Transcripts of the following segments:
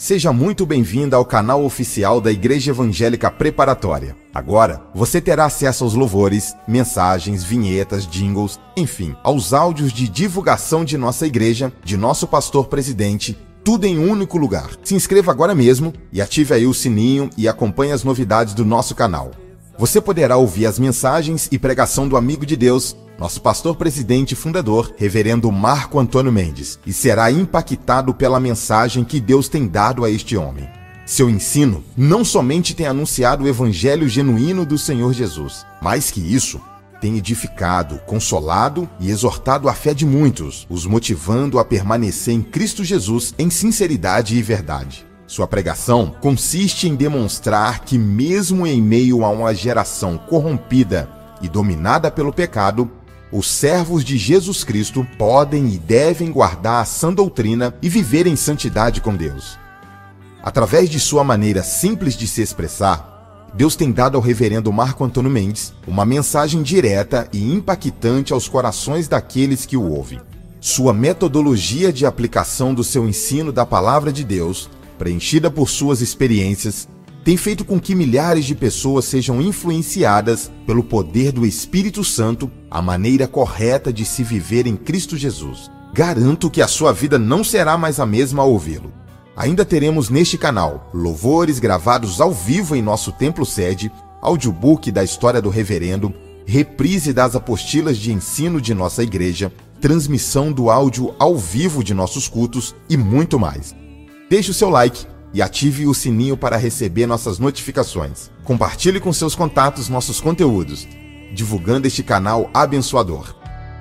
Seja muito bem-vinda ao canal oficial da Igreja Evangélica Preparatória. Agora, você terá acesso aos louvores, mensagens, vinhetas, jingles, enfim, aos áudios de divulgação de nossa igreja, de nosso pastor presidente, tudo em um único lugar. Se inscreva agora mesmo e ative aí o sininho e acompanhe as novidades do nosso canal. Você poderá ouvir as mensagens e pregação do amigo de Deus, nosso pastor presidente e fundador, reverendo Marco Antônio Mendes, e será impactado pela mensagem que Deus tem dado a este homem. Seu ensino não somente tem anunciado o evangelho genuíno do Senhor Jesus, mais que isso, tem edificado, consolado e exortado a fé de muitos, os motivando a permanecer em Cristo Jesus em sinceridade e verdade. Sua pregação consiste em demonstrar que, mesmo em meio a uma geração corrompida e dominada pelo pecado, os servos de Jesus Cristo podem e devem guardar a sã doutrina e viver em santidade com Deus. Através de sua maneira simples de se expressar, Deus tem dado ao reverendo Marco Antônio Mendes uma mensagem direta e impactante aos corações daqueles que o ouvem. Sua metodologia de aplicação do seu ensino da Palavra de Deus, preenchida por suas experiências, tem feito com que milhares de pessoas sejam influenciadas pelo poder do Espírito Santo a maneira correta de se viver em Cristo Jesus. Garanto que a sua vida não será mais a mesma ao ouvi-lo. Ainda teremos neste canal louvores gravados ao vivo em nosso templo sede, audiobook da história do reverendo, reprise das apostilas de ensino de nossa igreja, transmissão do áudio ao vivo de nossos cultos e muito mais. Deixe o seu like e ative o sininho para receber nossas notificações. Compartilhe com seus contatos nossos conteúdos, divulgando este canal abençoador.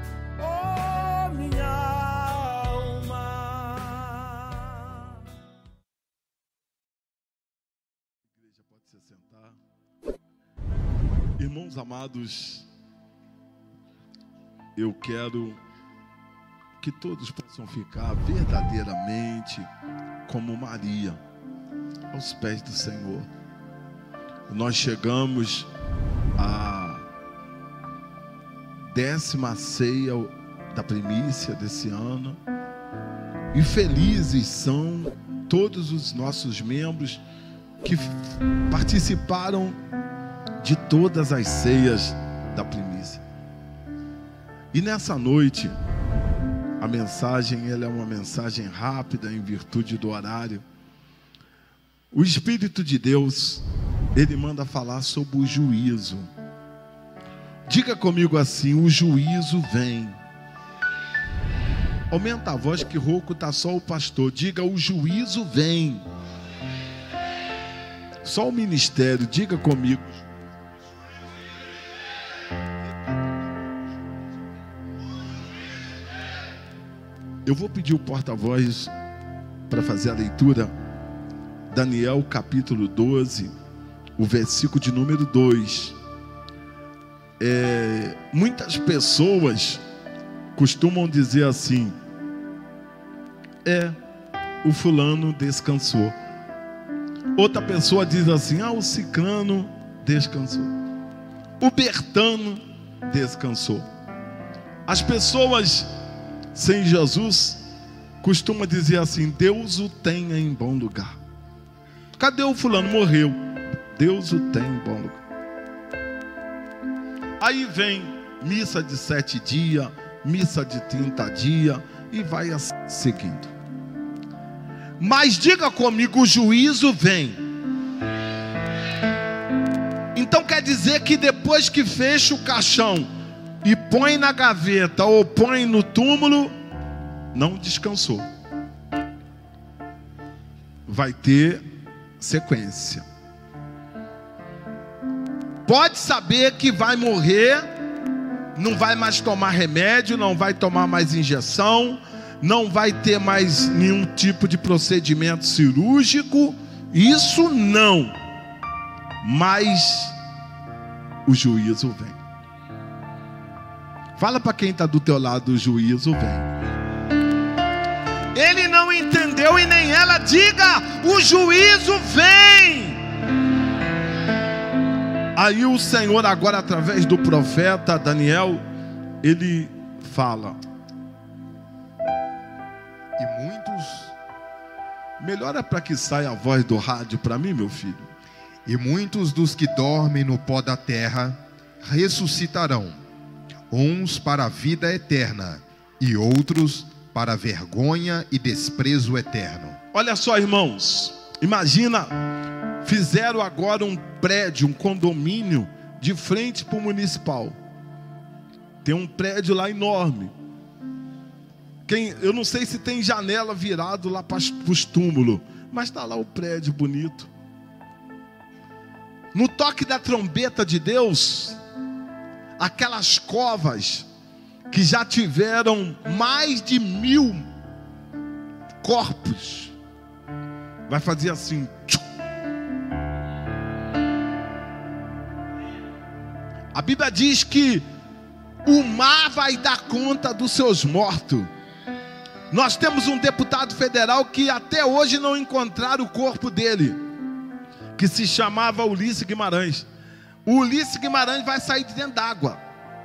Igreja pode se sentar. Irmãos amados, eu quero que todos possam ficar verdadeiramente como Maria, aos pés do Senhor. Nós chegamos à 10ª ceia da primícia desse ano, e felizes são todos os nossos membros que participaram de todas as ceias da primícia. E nessa noite, a mensagem ela é uma mensagem rápida em virtude do horário. O Espírito de Deus, ele manda falar sobre o juízo. Diga comigo assim: o juízo vem. Aumenta a voz que rouco está só o pastor. Diga: o juízo vem. Só o ministério, diga comigo. Eu vou pedir o porta-voz para fazer a leitura. Daniel capítulo 12, o versículo de número 2. Muitas pessoas costumam dizer assim: o fulano descansou. Outra pessoa diz assim: o ciclano descansou. O Bertano descansou. As pessoas sem Jesus costuma dizer assim: Deus o tenha em bom lugar. Cadê o fulano? Morreu. Deus o tem em bom lugar. Aí vem missa de 7 dias, missa de 30 dias e vai seguindo. Mas diga comigo: o juízo vem. Então quer dizer que depois que fecha o caixão e põe na gaveta ou põe no túmulo, não descansou. Vai ter sequência. Pode saber que vai morrer, não vai mais tomar remédio, não vai tomar mais injeção, não vai ter mais nenhum tipo de procedimento cirúrgico, isso não. Mas o juízo vem. Fala para quem está do teu lado: o juízo vem. Ele não entendeu e nem ela. Diga: o juízo vem. Aí o Senhor agora, através do profeta Daniel, ele fala: Melhora para que saia a voz do rádio para mim, meu filho. E muitos dos que dormem no pó da terra ressuscitarão, uns para a vida eterna e outros para vergonha e desprezo eterno. Olha só, irmãos, imagina, fizeram agora um prédio, um condomínio de frente para o municipal. Tem um prédio lá enorme. Eu não sei se tem janela virado lá para os túmulos, mas está lá o prédio bonito. No toque da trombeta de Deus, aquelas covas que já tiveram mais de 1000 corpos, vai fazer assim. A Bíblia diz que o mar vai dar conta dos seus mortos. Nós temos um deputado federal que até hoje não encontraram o corpo dele, que se chamava Ulisses Guimarães. O Ulisses Guimarães vai sair de dentro d'água.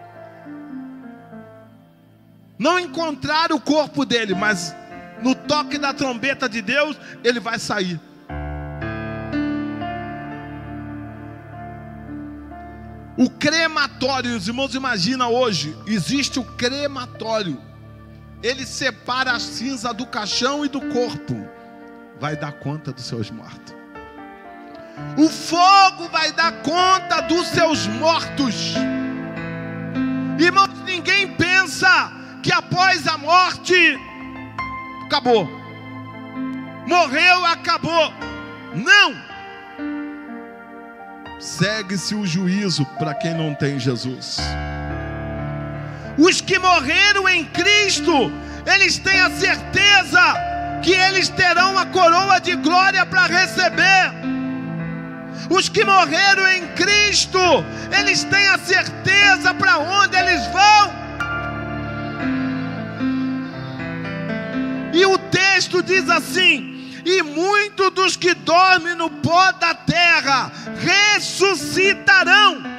Não encontraram o corpo dele, mas no toque da trombeta de Deus, ele vai sair. O crematório, os irmãos imaginam hoje, existe o crematório. Ele separa a cinza do caixão e do corpo. Vai dar conta dos seus mortos. O fogo vai dar conta dos seus mortos. Irmãos, ninguém pensa que após a morte acabou. Morreu, acabou. Não. Segue-se o juízo para quem não tem Jesus. Os que morreram em Cristo, eles têm a certeza que eles terão a coroa de glória para receber. Os que morreram em Cristo, eles têm a certeza para onde eles vão. E o texto diz assim: e muitos dos que dormem no pó da terra ressuscitarão.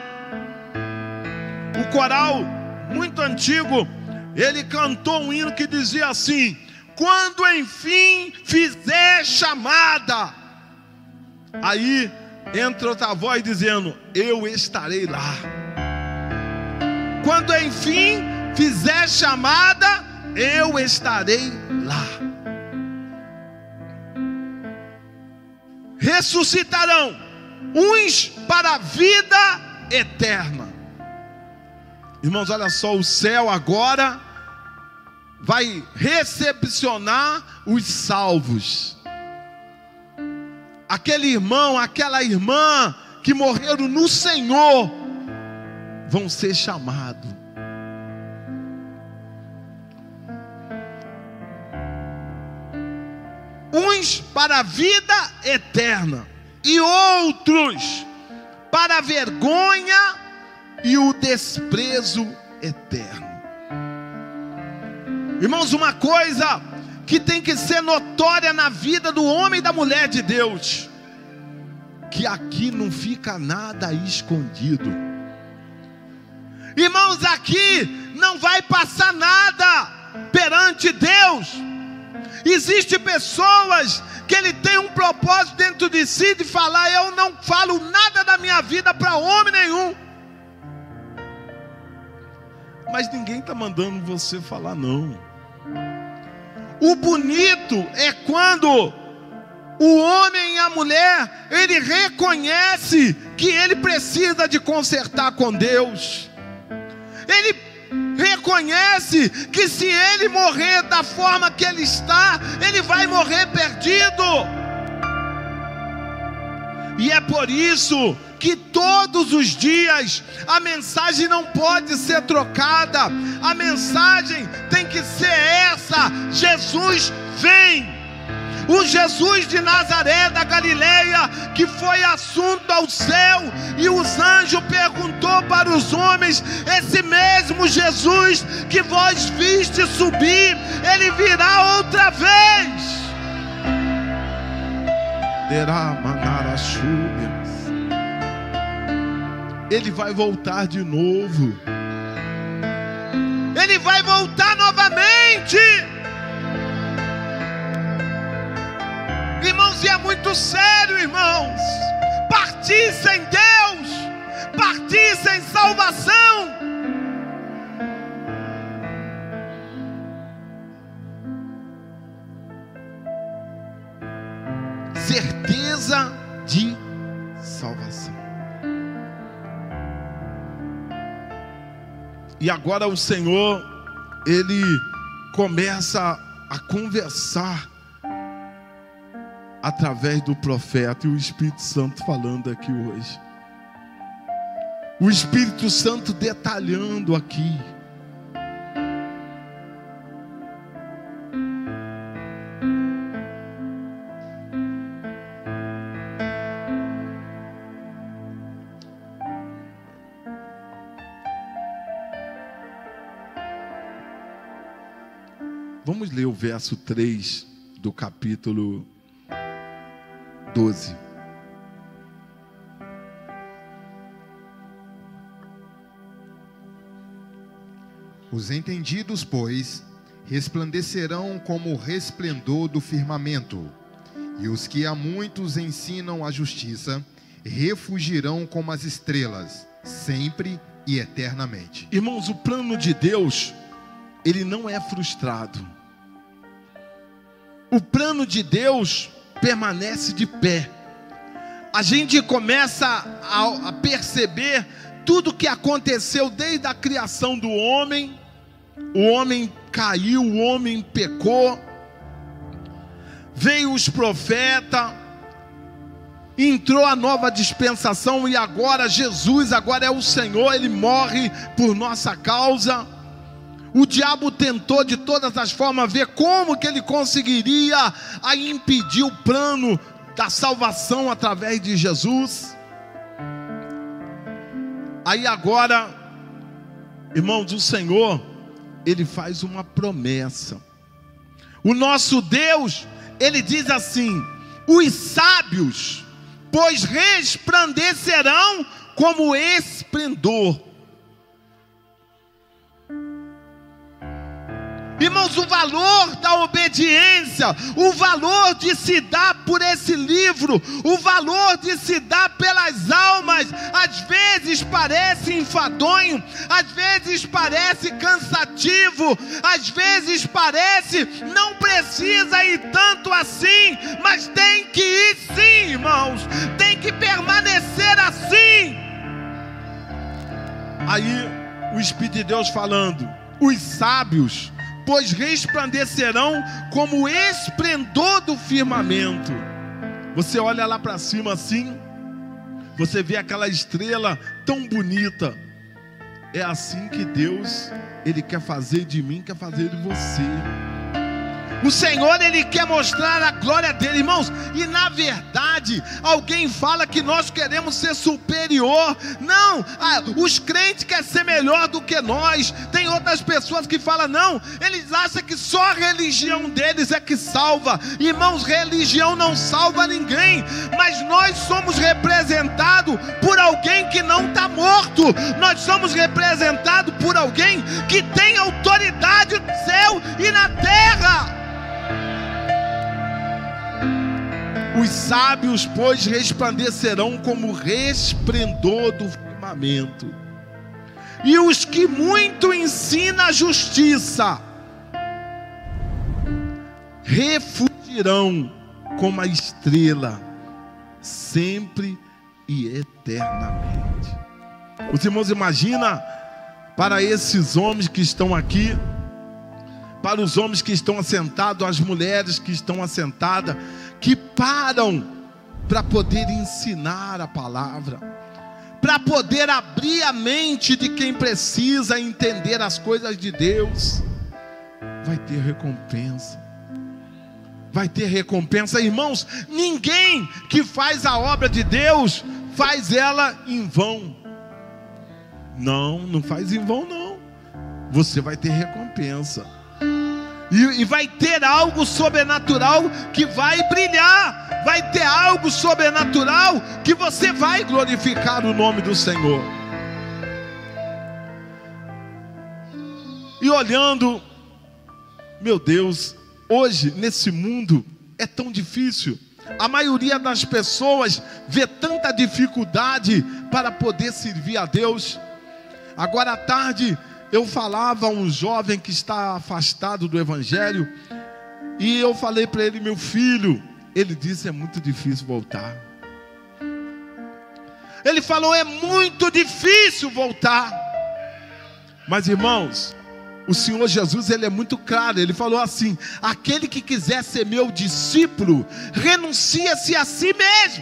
O coral muito antigo, ele cantou um hino que dizia assim: quando enfim fizer chamada. Aí entra outra voz dizendo: eu estarei lá. Quando enfim fizer chamada, eu estarei lá. Ressuscitarão, uns para a vida eterna. Irmãos, olha só, o céu agora vai recepcionar os salvos. Aquele irmão, aquela irmã que morreram no Senhor vão ser chamados. Uns para a vida eterna e outros para a vergonha e o desprezo eterno. Irmãos, uma coisa que tem que ser notória na vida do homem e da mulher de Deus, que aqui não fica nada escondido. Irmãos, aqui não vai passar nada perante Deus. Existem pessoas que ele tem um propósito dentro de si de falar: eu não falo nada da minha vida para homem nenhum. Mas ninguém está mandando você falar não. O bonito é quando o homem e a mulher, ele reconhece que ele precisa de consertar com Deus. Ele reconhece que se ele morrer da forma que ele está, ele vai morrer perdido. E é por isso que todos os dias a mensagem não pode ser trocada. A mensagem tem que ser essa: Jesus vem. O Jesus de Nazaré da Galileia, que foi assunto ao céu, e os anjos perguntou para os homens: esse mesmo Jesus que vós viste subir, ele virá outra vez. Ele vai voltar de novo. Ele vai voltar novamente. muito sério, irmãos. Partir sem Deus, partir sem salvação. Certeza de salvação. E agora o Senhor, Ele começa a conversar através do profeta e o Espírito Santo falando aqui hoje. O Espírito Santo detalhando aqui. Vamos ler o verso 3 do capítulo 12. Os entendidos, pois, resplandecerão como o resplendor do firmamento, e os que a muitos ensinam a justiça refugirão como as estrelas, sempre e eternamente. Irmãos, o plano de Deus, ele não é frustrado. O plano de Deus permanece de pé. A gente começa a perceber tudo que aconteceu desde a criação do homem. O homem caiu, o homem pecou. Veio os profetas, entrou a nova dispensação e agora Jesus, agora é o Senhor, Ele morre por nossa causa. O diabo tentou de todas as formas ver como que ele conseguiria impedir o plano da salvação através de Jesus. Aí agora, irmãos, o Senhor, Ele faz uma promessa. O nosso Deus, Ele diz assim: os sábios, pois resplandecerão como esplendor. Irmãos, o valor da obediência, o valor de se dar por esse livro, o valor de se dar pelas almas, às vezes parece enfadonho, às vezes parece cansativo, às vezes parece não precisa ir tanto assim, mas tem que ir sim, irmãos, tem que permanecer assim. Aí o Espírito de Deus falando: os sábios, pois resplandecerão como o esplendor do firmamento. Você olha lá para cima assim, você vê aquela estrela tão bonita. É assim que Deus, Ele quer fazer de mim, quer fazer de você. O Senhor, Ele quer mostrar a glória dEle, irmãos. E na verdade, alguém fala que nós queremos ser superior. Não, os crentes querem ser melhor do que nós. Tem outras pessoas que falam, não, eles acham que só a religião deles é que salva. Irmãos, religião não salva ninguém. Mas nós somos representados por alguém que não está morto. Nós somos representados por alguém que tem autoridade no céu e na terra. Os sábios, pois, resplandecerão como o resplendor do firmamento. E os que muito ensinam a justiça refugirão como a estrela, sempre e eternamente. Os irmãos, imagina para esses homens que estão aqui, para os homens que estão assentados, as mulheres que estão assentadas, que param para poder ensinar a palavra, para poder abrir a mente de quem precisa entender as coisas de Deus. Vai ter recompensa. Vai ter recompensa, irmãos. Ninguém que faz a obra de Deus faz ela em vão. Não faz em vão não. Você vai ter recompensa. E vai ter algo sobrenatural que vai brilhar. Vai ter algo sobrenatural que você vai glorificar o nome do Senhor. E olhando, meu Deus, hoje nesse mundo é tão difícil. A maioria das pessoas vê tanta dificuldade para poder servir a Deus. Agora à tarde eu falava a um jovem que está afastado do Evangelho, e eu falei para ele: meu filho, ele disse, é muito difícil voltar. Ele falou: é muito difícil voltar. Mas irmãos, o Senhor Jesus, ele é muito claro. Ele falou assim: aquele que quiser ser meu discípulo, renuncia-se a si mesmo.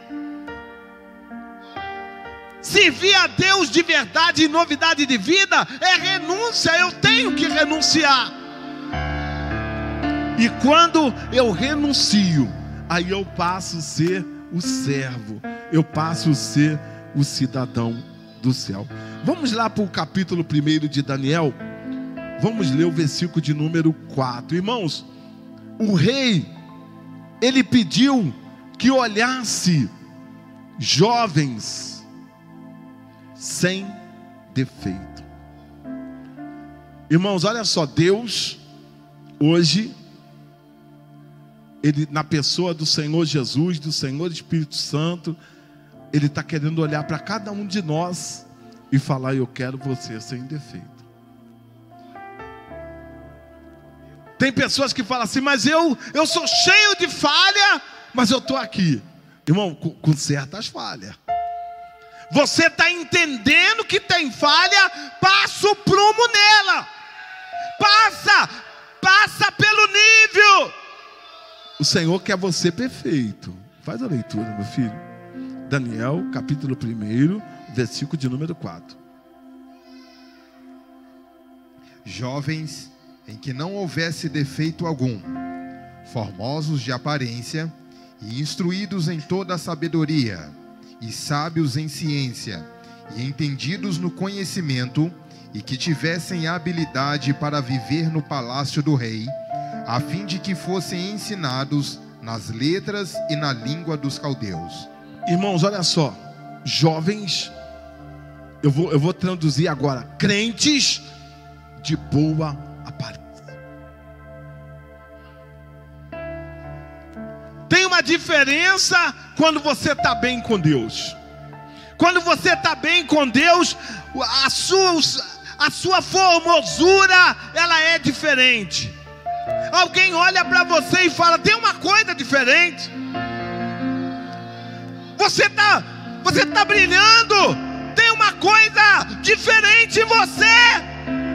Servir a Deus de verdade e novidade de vida é renúncia. Eu tenho que renunciar. E quando eu renuncio, aí eu passo a ser o servo, eu passo a ser o cidadão do céu. Vamos lá para o capítulo 1 de Daniel. Vamos ler o versículo de número 4. Irmãos, o rei, ele pediu que olhasse jovens sem defeito. Irmãos, olha só, Deus hoje, ele, na pessoa do Senhor Jesus, do Senhor Espírito Santo, ele está querendo olhar para cada um de nós e falar: eu quero você sem defeito. Tem pessoas que falam assim: mas eu sou cheio de falha, mas eu estou aqui. Irmão, com certas falhas. Você está entendendo que tem falha, passa o prumo nela. Passa pelo nível. O Senhor quer você perfeito. Faz a leitura, meu filho. Daniel, capítulo 1, versículo de número 4. Jovens em que não houvesse defeito algum, formosos de aparência e instruídos em toda a sabedoria, e sábios em ciência, e entendidos no conhecimento, e que tivessem habilidade para viver no palácio do rei, a fim de que fossem ensinados nas letras e na língua dos caldeus. Irmãos, olha só, jovens, eu vou traduzir agora: crentes de boa aparência. Tem uma diferença quando você está bem com Deus. Quando você está bem com Deus, a sua formosura, ela é diferente. Alguém olha para você e fala: tem uma coisa diferente. Você tá brilhando. Tem uma coisa diferente em você.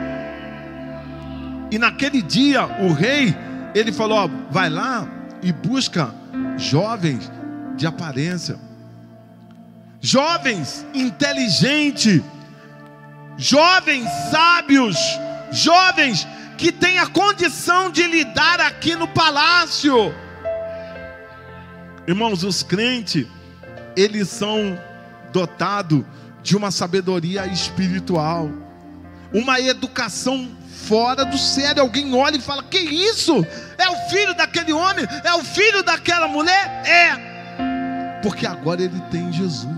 E naquele dia o rei, ele falou: ó, vai lá e busca jovens de aparência, jovens inteligentes, jovens sábios, jovens que têm a condição de lidar aqui no palácio. Irmãos, os crentes, eles são dotados de uma sabedoria espiritual, uma educação fora do sério. Alguém olha e fala: que isso? É o filho daquele homem? É o filho daquela mulher? É, porque agora ele tem Jesus.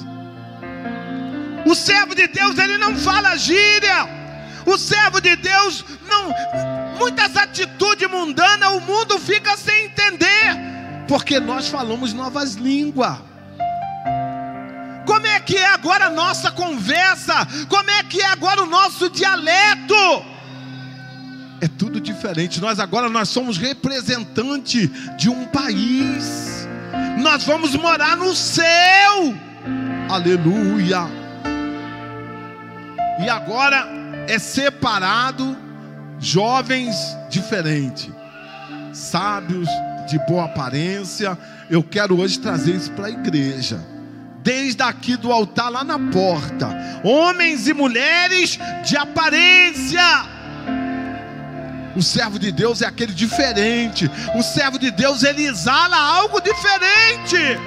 O servo de Deus, ele não fala gíria. O servo de Deus não, muitas atitudes mundanas o mundo fica sem entender, porque nós falamos novas línguas. Como é que é agora a nossa conversa? Como é que é agora o nosso dialeto? É tudo diferente. Nós somos representantes de um país. Nós vamos morar no céu. Aleluia. E agora é separado jovens diferentes, sábios, de boa aparência. Eu quero hoje trazer isso para a igreja. Desde aqui do altar lá na porta, homens e mulheres de aparência. O servo de Deus é aquele diferente. O servo de Deus, ele exala algo diferente.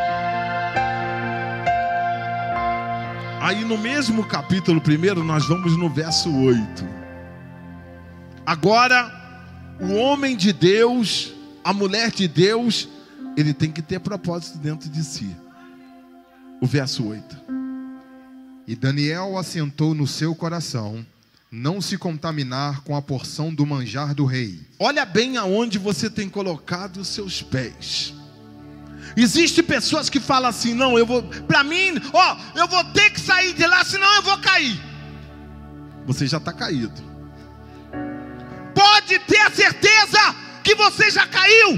Aí no mesmo capítulo 1, nós vamos no verso 8. Agora, o homem de Deus, a mulher de Deus, ele tem que ter propósito dentro de si. O verso 8. E Daniel assentou no seu coração não se contaminar com a porção do manjar do rei. Olha bem aonde você tem colocado os seus pés. Existem pessoas que falam assim: não, eu vou, para mim, ó, eu vou ter que sair de lá, senão eu vou cair. Você já está caído. Pode ter a certeza que você já caiu.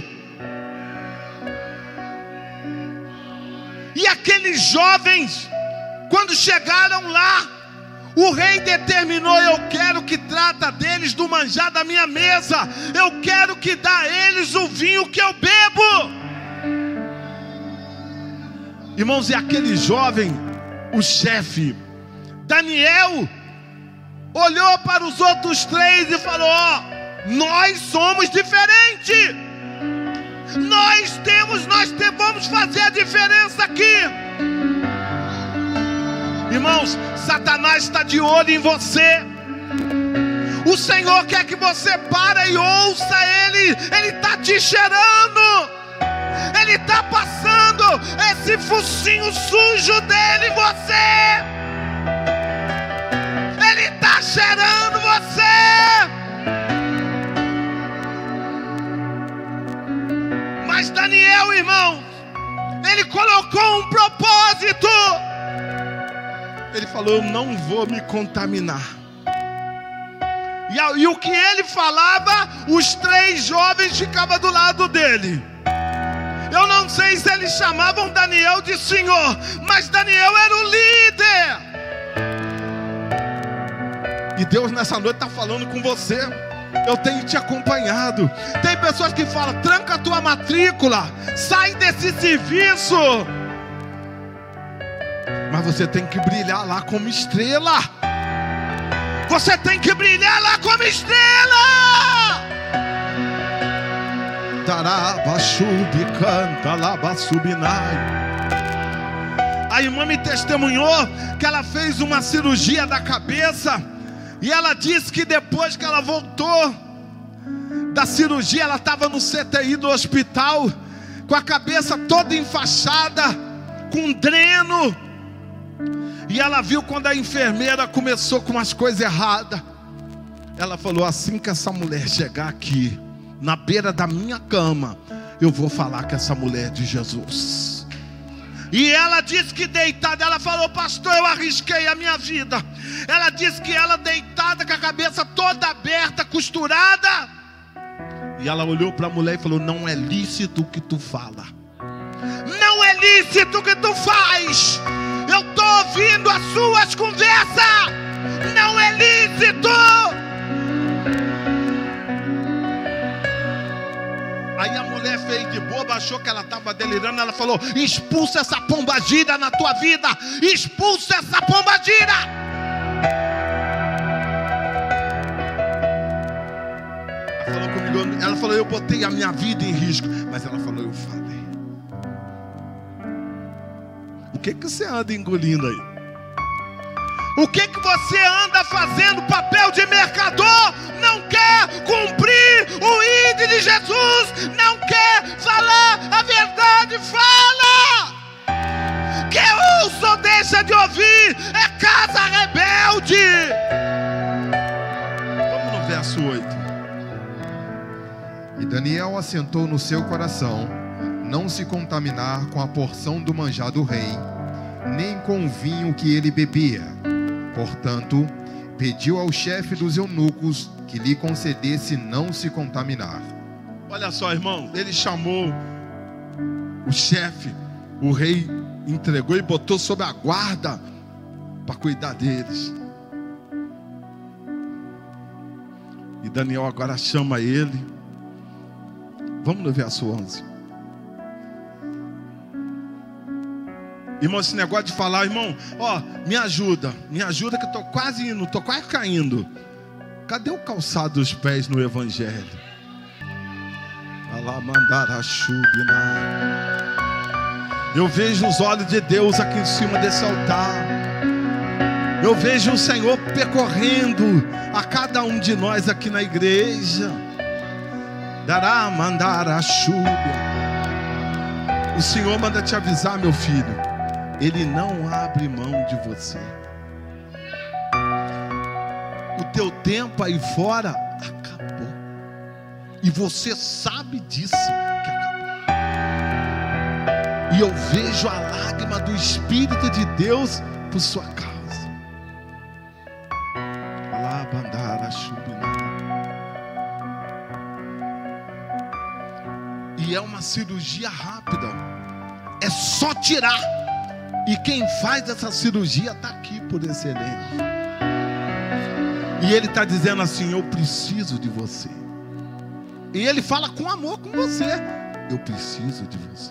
E aqueles jovens, quando chegaram lá, o rei determinou: eu quero que trata deles do manjar da minha mesa, eu quero que dá a eles o vinho que eu bebo. Irmãos, e aquele jovem, o chefe, Daniel, olhou para os outros três e falou: ó, nós somos diferentes. Nós vamos fazer a diferença aqui. Irmãos, Satanás está de olho em você. O Senhor quer que você pare e ouça Ele. Ele está te cheirando. Ele está passando esse focinho sujo dele em você. Ele está cheirando você. Mas Daniel, irmão, ele colocou um propósito. Ele falou: eu não vou me contaminar. E o que ele falava, os três jovens ficavam do lado dele. Eu não sei se eles chamavam Daniel de Senhor, mas Daniel era o líder. E Deus nessa noite está falando com você. Eu tenho te acompanhado. Tem pessoas que falam: tranca a tua matrícula, sai desse serviço. Mas você tem que brilhar lá como estrela. Você tem que brilhar lá como estrela. Tarabashubi canta labasubinai. A irmã me testemunhou que ela fez uma cirurgia da cabeça. E ela disse que depois que ela voltou da cirurgia, ela estava no CTI do hospital, com a cabeça toda enfaixada, com dreno. E ela viu quando a enfermeira começou com umas coisas erradas. Ela falou: assim que essa mulher chegar aqui, na beira da minha cama, eu vou falar que essa mulher é de Jesus. E ela disse que deitada, ela falou: pastor, eu arrisquei a minha vida. Ela disse que ela deitada, com a cabeça toda aberta, costurada. E ela olhou para a mulher e falou: não é lícito o que tu fala. Não é lícito o que tu faz. Eu estou ouvindo as suas conversas. Não é lícito. Aí a mulher fez de boba, achou que ela estava delirando. Ela falou: expulsa essa pombagira na tua vida. Expulsa essa pombagira. Ela falou comigo, ela falou: eu botei a minha vida em risco. Mas ela falou: eu falei. O que você anda engolindo aí? O que você anda fazendo? Papel de mercador? Não quer cumprir o ID de Jesus? Não quer falar a verdade? Fala! Quer ouça ou deixa de ouvir? É casa rebelde. Vamos no verso 8. E Daniel assentou no seu coração não se contaminar com a porção do manjar do rei, nem com o vinho que ele bebia. Portanto, pediu ao chefe dos eunucos que lhe concedesse não se contaminar. Olha só, irmão, ele chamou o chefe, o rei entregou e botou sob a guarda para cuidar deles. E Daniel agora chama ele. Vamos no verso 11. Irmão, esse negócio de falar, irmão, ó, me ajuda que eu tô quase indo, tô quase caindo. Cadê o calçado dos pés no evangelho? Eu vejo os olhos de Deus aqui em cima desse altar. Eu vejo o Senhor percorrendo a cada um de nós aqui na igreja. Dará mandar a chuva. O Senhor manda te avisar, meu filho. Ele não abre mão de você. O teu tempo aí fora acabou. E você sabe disso, que acabou. e eu vejo a lágrima do Espírito de Deus por sua causa. E é uma cirurgia rápida, é só tirar. E quem faz essa cirurgia está aqui por excelência. E ele está dizendo assim: eu preciso de você. E ele fala com amor com você: eu preciso de você.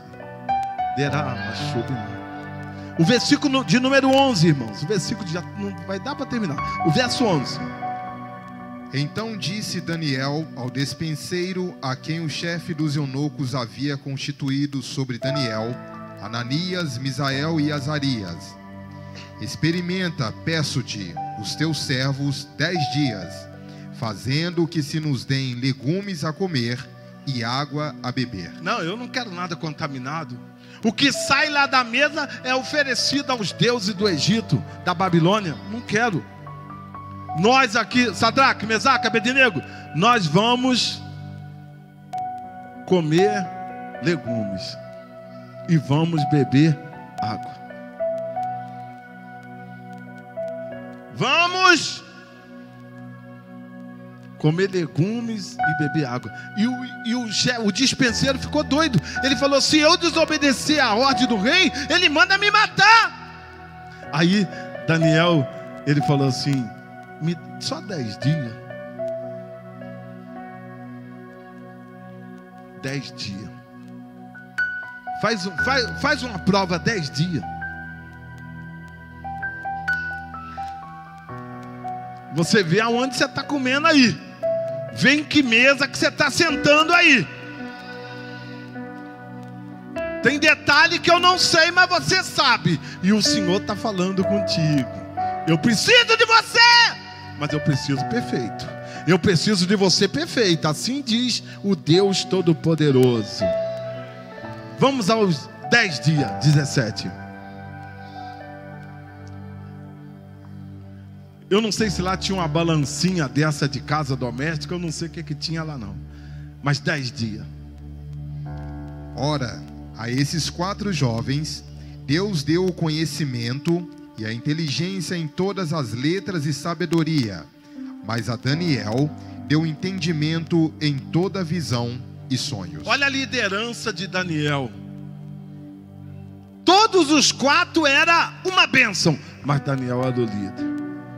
O versículo de número 11, irmãos. O versículo já não vai dar para terminar. O verso 11. Então disse Daniel ao despenseiro, a quem o chefe dos eunucos havia constituído sobre Daniel, Ananias, Misael e Azarias: experimenta, peço-te, os teus servos 10 dias, fazendo que se nos deem legumes a comer e água a beber. Não, eu não quero nada contaminado. O que sai lá da mesa é oferecido aos deuses do Egito, da Babilônia. Não quero. Nós aqui, Sadraque, Mesaque, Abednego, nós vamos comer legumes e vamos beber água. Vamos comer legumes e beber água. E o dispenseiro ficou doido. Ele falou: se eu desobedecer a ordem do rei, ele manda me matar. Aí Daniel, ele falou assim: só 10 dias. 10 dias. Faz uma prova 10 dias. Você vê aonde você está comendo aí. Vê em que mesa que você está sentando aí. Tem detalhe que eu não sei, mas você sabe. E o Senhor está falando contigo. Eu preciso de você, mas eu preciso perfeito. Eu preciso de você perfeito. Assim diz o Deus Todo-Poderoso. Vamos aos 10 dias, 17. Eu não sei se lá tinha uma balancinha dessa de casa doméstica. Eu não sei o que tinha lá não. Mas 10 dias. Ora, a esses 4 jovens Deus deu o conhecimento e a inteligência em todas as letras e sabedoria, mas a Daniel deu entendimento em toda visão e sonhos. Olha a liderança de Daniel. Todos os 4 era uma bênção, mas Daniel era o líder.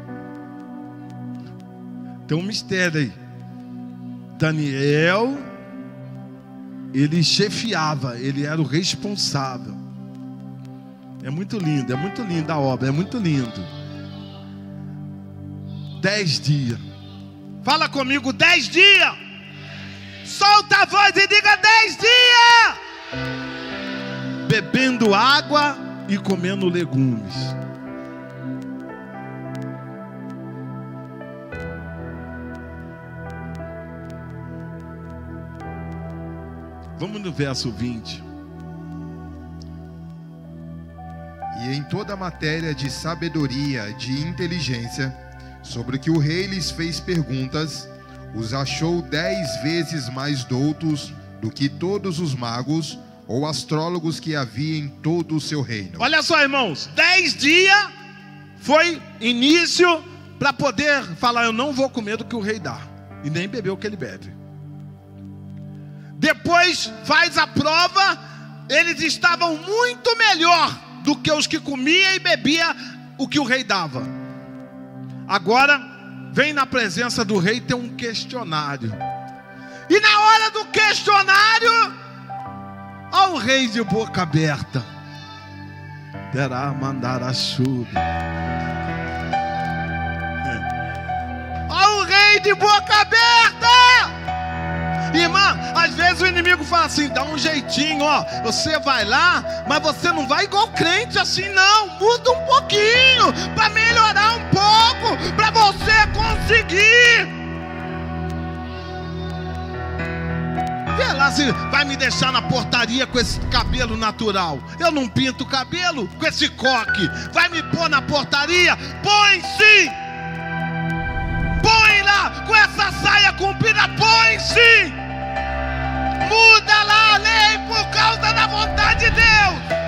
Tem um mistério aí. Daniel, ele chefiava, ele era o responsável. É muito linda a obra, é muito lindo. 10 dias. Fala comigo, 10 dias. Solta a voz e diga 10 dias. Bebendo água e comendo legumes. Vamos no verso 20. E em toda a matéria de sabedoria, de inteligência, sobre que o rei lhes fez perguntas, os achou 10 vezes mais doutos do que todos os magos ou astrólogos que havia em todo o seu reino. Olha só, irmãos, 10 dias foi início para poder falar: eu não vou comer do que o rei dá, e nem beber o que ele bebe. Depois faz a prova, eles estavam muito melhor do que os que comia e bebia o que o rei dava. Agora vem na presença do rei ter um questionário. E na hora do questionário, ó, o rei de boca aberta. Terá mandar a chuva. Ó, o rei de boca aberta. Irmã, às vezes o inimigo fala assim: dá um jeitinho, ó, você vai lá, mas você não vai igual crente assim não. Muda um pouquinho, para melhorar um pouco, para você conseguir. Vê lá se vai me deixar na portaria com esse cabelo natural. Eu não pinto o cabelo com esse coque. Vai me pôr na portaria? Põe sim. Põe lá com essa saia comprida, põe sim. Muda lá a lei por causa da vontade de Deus.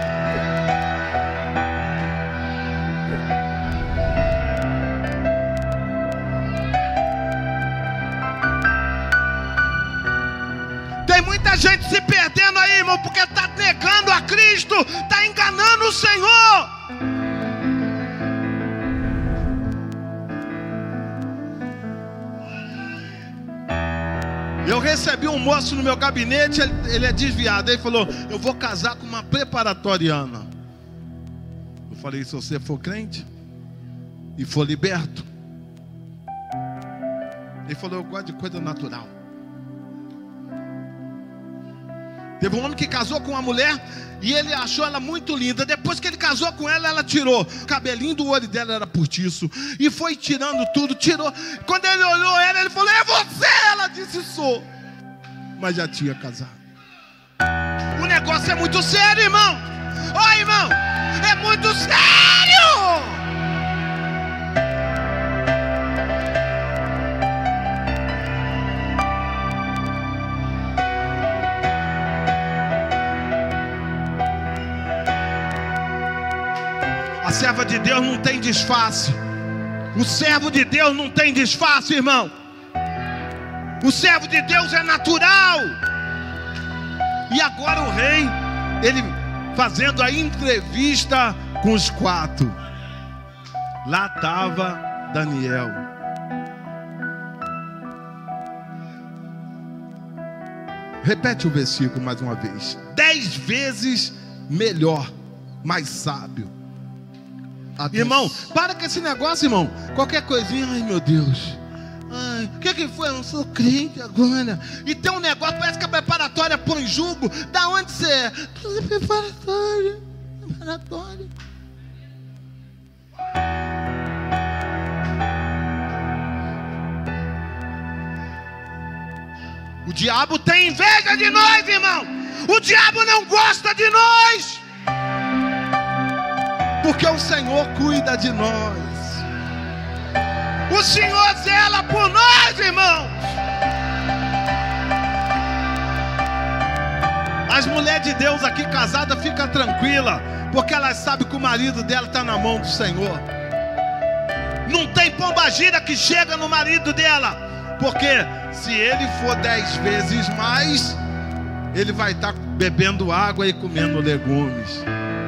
Tem muita gente se perdendo aí, irmão, porque está negando a Cristo, está enganando o Senhor. Eu recebi um moço no meu gabinete, ele é desviado. Ele falou: eu vou casar com uma preparatoriana. Eu falei: se você for crente e for liberto. Ele falou: eu gosto de coisa natural. Teve um homem que casou com uma mulher e ele achou ela muito linda. Depois que ele casou com ela, ela tirou o cabelinho do olho dela, era postiço, e foi tirando tudo, tirou. Quando ele olhou ela, ele falou: é você? Ela disse: sou. Mas já tinha casado. O negócio é muito sério, irmão. Ó, irmão, é muito sério. A serva de Deus não tem disfarce. O servo de Deus não tem disfarce, irmão. O servo de Deus é natural. E agora o rei, ele fazendo a entrevista com os 4. Lá estava Daniel. Repete o versículo mais uma vez. 10 vezes melhor, mais sábio. Irmão, para com esse negócio, irmão. Qualquer coisinha, ai meu Deus. Ai, o que foi? Eu não sou crente agora. E tem um negócio, parece que a preparatória põe julgo. Da onde você é? Preparatória. Preparatória. O diabo tem inveja de nós, irmão. O diabo não gosta de nós. Porque o Senhor cuida de nós. O Senhor zela por nós, irmãos. As mulheres de Deus aqui casadas ficam tranquilas, porque elas sabem que o marido dela está na mão do Senhor. Não tem pombagira que chega no marido dela, porque se ele for 10 vezes mais, ele vai estar bebendo água e comendo legumes.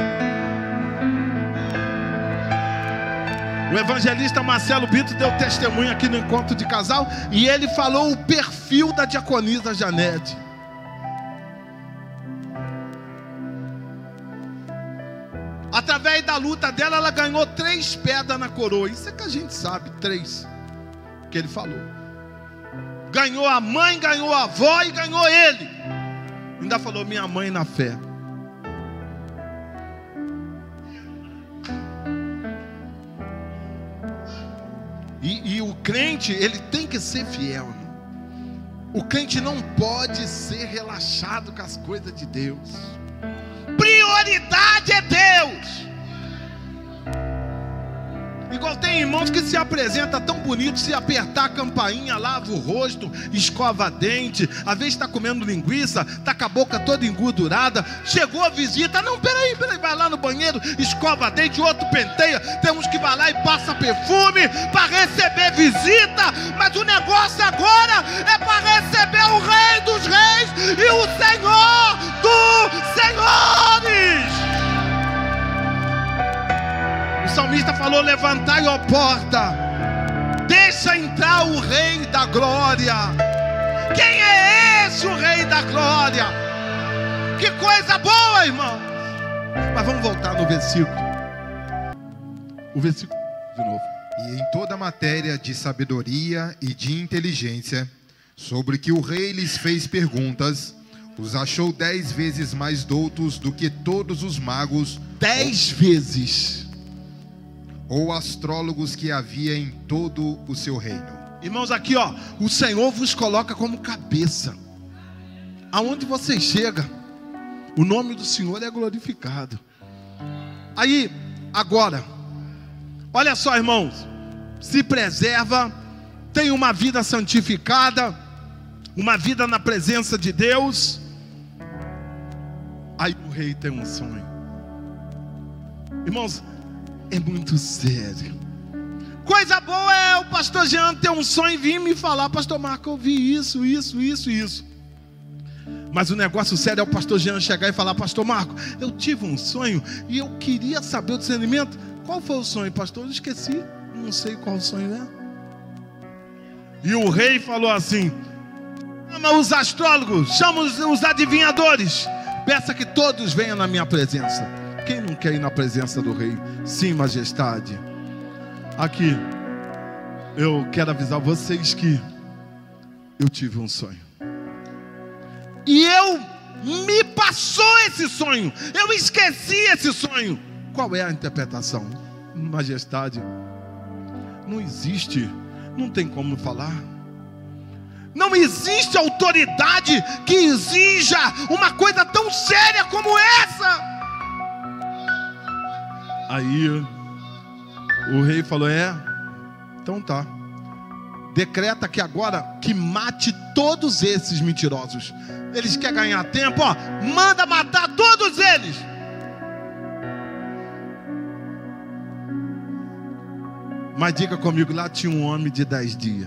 O evangelista Marcelo Bito deu testemunho aqui no encontro de casal, e ele falou o perfil da diaconisa Janete. Através da luta dela, ela ganhou 3 pedras na coroa. Isso é que a gente sabe, 3 que ele falou. Ganhou a mãe, ganhou a avó e ganhou ele. Ainda falou: minha mãe na fé. E o crente, ele tem que ser fiel, irmão. O crente não pode ser relaxado com as coisas de Deus. Prioridade é Deus. Igual tem irmãos que se apresentam tão bonito, se apertar a campainha, lava o rosto, escova dente, às vezes está comendo linguiça, está com a boca toda engordurada. Chegou a visita: não, peraí, vai lá no banheiro, escova dente, outro penteia. Temos que vai lá e passa perfume para receber visita. Mas o negócio agora é para receber o Rei dos Reis e o Senhor dos Senhores. O salmista falou: levantai, ó porta, deixa entrar o Rei da Glória. Quem é esse, o Rei da Glória? Que coisa boa, irmão. Mas vamos voltar no versículo. O versículo de novo. E em toda matéria de sabedoria e de inteligência, sobre que o rei lhes fez perguntas, os achou 10 vezes mais doutos do que todos os magos. 10 vezes. Ou astrólogos que havia em todo o seu reino. Irmãos, aqui ó, o Senhor vos coloca como cabeça. Aonde você chega, o nome do Senhor é glorificado. Aí, agora, olha só, irmãos, se preserva, tem uma vida santificada, uma vida na presença de Deus. Aí o rei tem um sonho. Irmãos, é muito sério. Coisa boa é o pastor Jean ter um sonho e vir me falar: pastor Marco, eu vi isso. Mas o negócio sério é o pastor Jean chegar e falar: pastor Marco, eu tive um sonho e eu queria saber o discernimento. Qual foi o sonho, pastor? Eu esqueci, não sei qual o sonho é. E o rei falou assim: chama os astrólogos, chama os adivinhadores, peça que todos venham na minha presença. Quem não quer ir na presença do rei? Sim, majestade. Aqui, eu quero avisar vocês que eu tive um sonho. E me passou esse sonho. Eu esqueci esse sonho. Qual é a interpretação? Majestade, não existe, não tem como falar. Não existe autoridade que exija uma coisa tão séria como essa. Aí o rei falou: então tá, decreta que agora que mate todos esses mentirosos. Eles querem ganhar tempo, manda matar todos eles. Mas diga comigo, lá tinha um homem de 10 dias.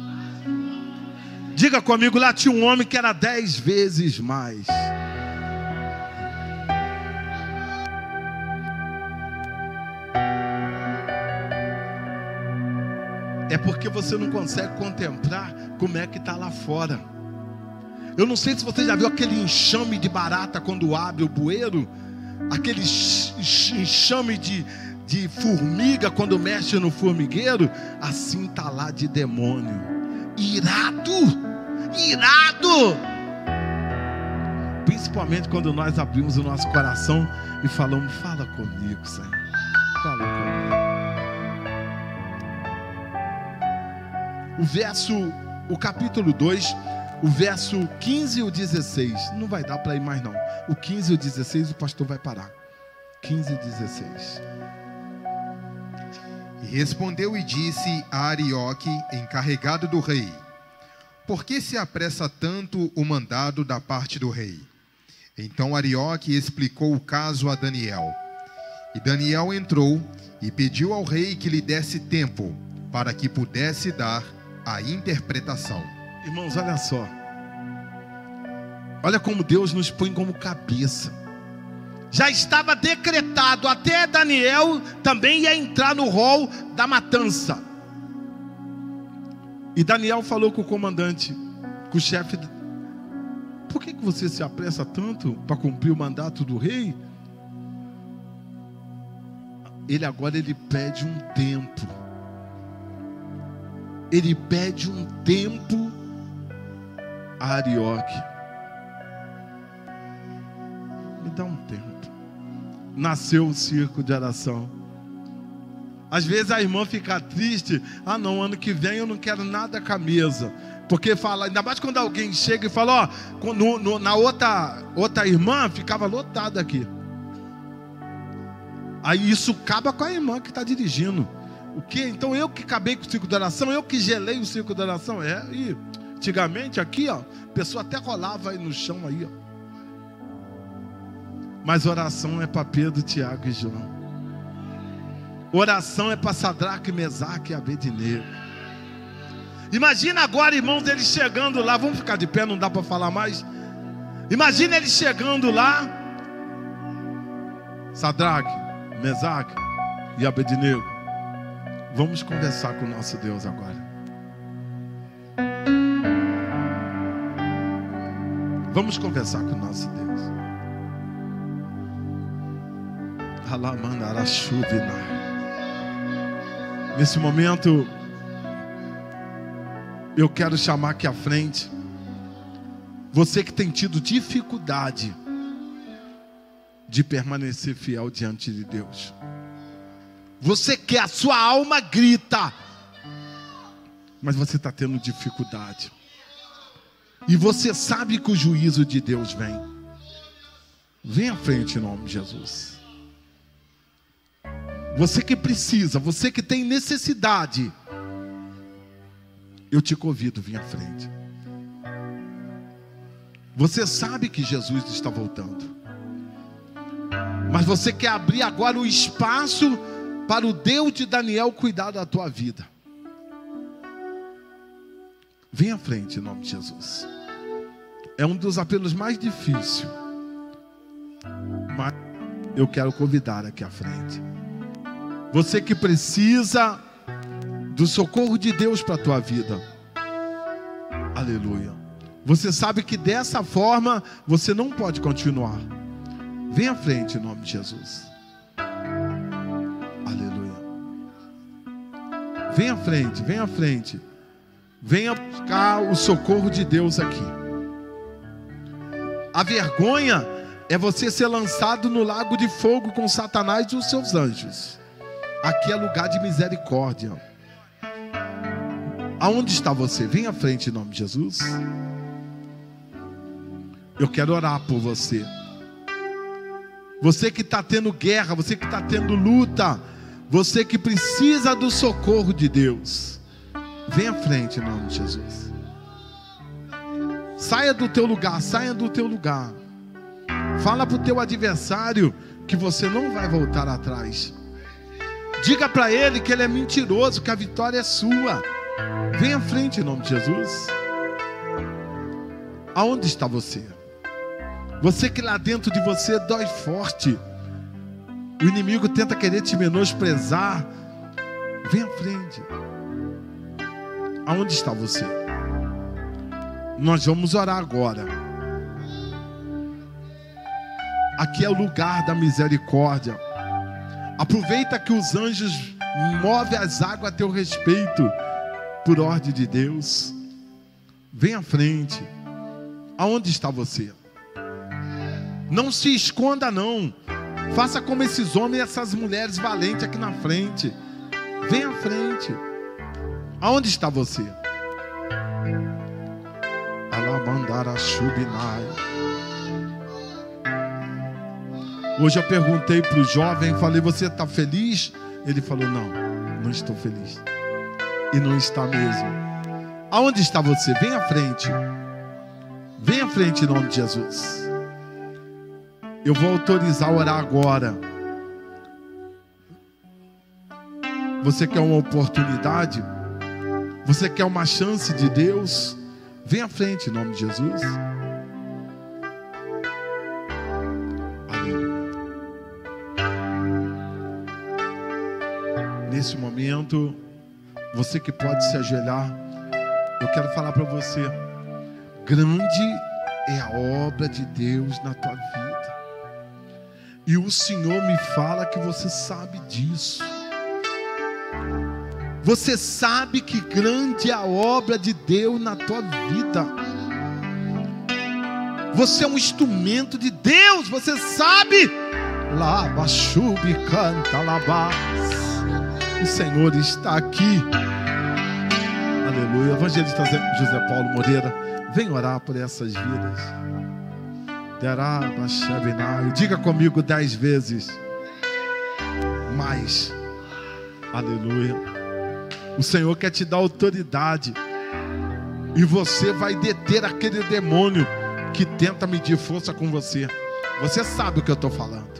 Diga comigo, lá tinha um homem que era 10 vezes mais. É porque você não consegue contemplar como é que está lá fora. Eu não sei se você já viu aquele enxame de barata quando abre o bueiro. Aquele enxame de formiga quando mexe no formigueiro. Assim está lá de demônio. Irado. Principalmente quando nós abrimos o nosso coração e falamos: fala comigo, Senhor, fala comigo. O capítulo 2, o verso 15 e o 16, não vai dar para ir mais não. O 15 e o 16 o pastor vai parar. 15 e 16. E respondeu e disse a Arioque, encarregado do rei: por que se apressa tanto o mandado da parte do rei? Então Arioque explicou o caso a Daniel. E Daniel entrou e pediu ao rei que lhe desse tempo, para que pudesse dar a interpretação. Irmãos, olha só. Olha como Deus nos põe como cabeça. Já estava decretado, até Daniel também ia entrar no rol da matança. E Daniel falou com o comandante, com o chefe: por que você se apressa tanto para cumprir o mandato do rei? Ele pede um tempo. Ele pede um tempo a Arioque. Me dá um tempo. Nasceu o circo de oração. Às vezes a irmã fica triste: não, ano que vem eu não quero nada com a mesa. Porque fala, ainda mais quando alguém chega e fala: na outra irmã ficava lotada aqui. Aí isso acaba com a irmã que está dirigindo. O quê? Então eu que acabei com o circo de oração, eu que gelei o circo de oração. E antigamente aqui, a pessoa até rolava aí no chão aí, Mas oração é para Pedro, Tiago e João. Oração é para Sadraque, Mesaque e Abednego. Imagina agora, irmãos, eles chegando lá. Vamos ficar de pé, não dá para falar mais. Imagina eles chegando lá. Sadraque, Mesaque e Abednego. Vamos conversar com o nosso Deus agora. Vamos conversar com o nosso Deus. Nesse momento, eu quero chamar aqui à frente você que tem tido dificuldade de permanecer fiel diante de Deus. Você que a sua alma grita, mas você está tendo dificuldade. E você sabe que o juízo de Deus vem. Vem à frente em nome de Jesus. Você que precisa, você que tem necessidade, eu te convido, vem à frente. Você sabe que Jesus está voltando, mas você quer abrir agora o espaço para o Deus de Daniel cuidar da tua vida. Vem à frente em nome de Jesus. É um dos apelos mais difíceis. Mas eu quero convidar aqui à frente. Você que precisa do socorro de Deus para a tua vida. Aleluia. Você sabe que dessa forma você não pode continuar. Vem à frente em nome de Jesus. Aleluia. Vem à frente, vem à frente. Venha buscar o socorro de Deus aqui. A vergonha é você ser lançado no lago de fogo com Satanás e os seus anjos. Aqui é lugar de misericórdia. Aonde está você? Vem à frente em nome de Jesus. Eu quero orar por você. Você que está tendo guerra, você que está tendo luta, você que precisa do socorro de Deus. Vem à frente em nome de Jesus. Saia do teu lugar, saia do teu lugar. Fala para o teu adversário que você não vai voltar atrás. Diga para ele que ele é mentiroso, que a vitória é sua. Vem à frente em nome de Jesus. Aonde está você? Você que lá dentro de você dói forte. O inimigo tenta querer te menosprezar. Vem à frente. Aonde está você? Nós vamos orar agora. Aqui é o lugar da misericórdia. Aproveita que os anjos movem as águas a teu respeito, por ordem de Deus. Vem à frente. Aonde está você? Não se esconda não. Faça como esses homens e essas mulheres valentes aqui na frente. Vem à frente. Aonde está você? Alabandara Shubinai. Hoje eu perguntei para o jovem, falei, você está feliz? Ele falou, não estou feliz. E não está mesmo. Aonde está você? Vem à frente. Vem à frente em nome de Jesus. Eu vou autorizar a orar agora. Você quer uma oportunidade? Você quer uma chance de Deus? Vem à frente em nome de Jesus. Aleluia. Nesse momento, você que pode se ajoelhar, eu quero falar para você: grande é a obra de Deus na tua vida. E o Senhor me fala que você sabe disso. Você sabe que grande é a obra de Deus na tua vida. Você é um instrumento de Deus, você sabe. Labachubi canta labás. O Senhor está aqui. Aleluia. Evangelista José Paulo Moreira, vem orar por essas vidas. Diga comigo 10 vezes mais. Aleluia. O Senhor quer te dar autoridade. E você vai deter aquele demônio que tenta medir força com você. Você sabe o que eu estou falando.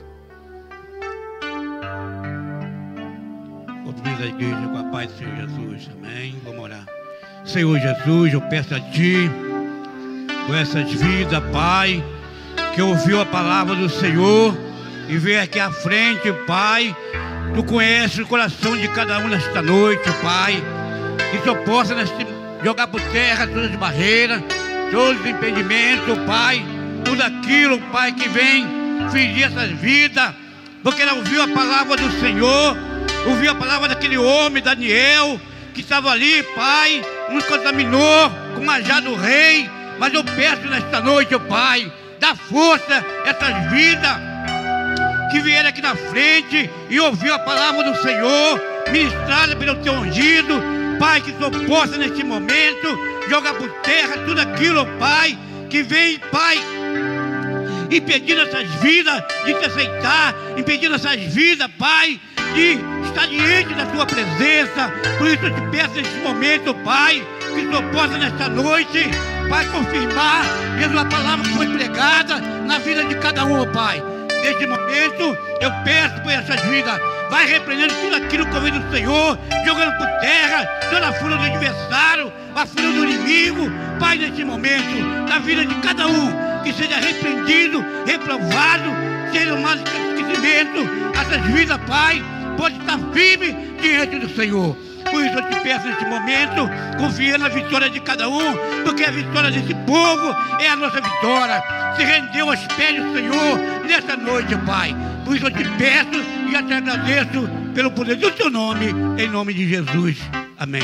Obrigado a igreja com a paz do Senhor Jesus. Amém. Vamos orar. Senhor Jesus, eu peço a Ti por essas vidas, Pai, que ouviu a palavra do Senhor e veio aqui à frente, Pai. Tu conheces o coração de cada um nesta noite, Pai. Que tu possa jogar por terra todas as barreiras, todos os impedimentos, Pai. Tudo aquilo, Pai, que vem ferir essas vidas, porque ela ouviu a palavra do Senhor, ouviu a palavra daquele homem, Daniel, que estava ali, Pai, nos contaminou com o majado do rei. Mas eu peço nesta noite, Pai, dá força a essas vidas que vieram aqui na frente e ouviu a palavra do Senhor, ministrada pelo Teu ungido, Pai, que Senhor possa neste momento jogar por terra tudo aquilo, Pai, que vem, Pai, impedindo essas vidas de te aceitar, impedindo essas vidas, Pai, de estar diante da Tua presença. Por isso eu te peço neste momento, Pai, que o Senhor possa nesta noite, Pai, confirmar mesmo a palavra que foi pregada na vida de cada um, Pai. Neste momento, eu peço por essas vidas. Vai repreendendo tudo aquilo que vem do Senhor, jogando por terra, toda a fúria do adversário, a fúria do inimigo. Pai, neste momento, na vida de cada um, que seja repreendido, reprovado, seja mais esquecimento. Essas vidas, Pai, pode estar firme diante do Senhor. Por isso eu te peço neste momento, confia na vitória de cada um, porque a vitória desse povo é a nossa vitória. Se rendeu aos pés do Senhor nesta noite, Pai. Por isso eu te peço e eu te agradeço pelo poder do teu nome, em nome de Jesus. Amém.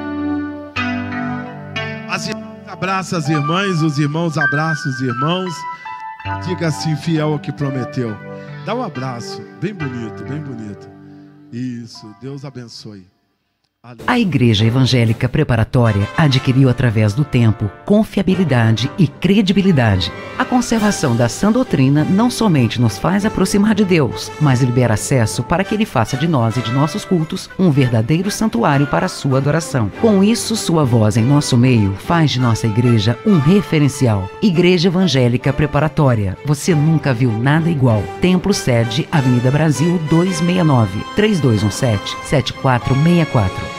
As irmãs abraçam as irmãs, os irmãos abraçam os irmãos. Diga assim, fiel ao que prometeu. Dá um abraço, bem bonito, bem bonito. Isso, Deus abençoe. A Igreja Evangélica Preparatória adquiriu através do tempo confiabilidade e credibilidade. A conservação da sã doutrina não somente nos faz aproximar de Deus, mas libera acesso para que Ele faça de nós e de nossos cultos um verdadeiro santuário para a sua adoração. Com isso, sua voz em nosso meio faz de nossa igreja um referencial. Igreja Evangélica Preparatória. Você nunca viu nada igual. Templo sede, Avenida Brasil 269, 3217-7464.